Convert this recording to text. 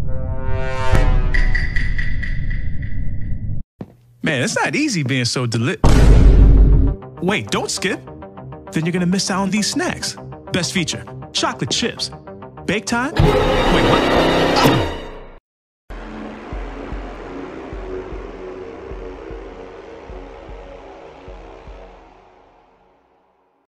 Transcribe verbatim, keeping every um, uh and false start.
Man, it's not easy being so deli- Wait, don't skip. Then you're gonna miss out on these snacks. Best feature, chocolate chips. Bake time? Wait, what? Ah!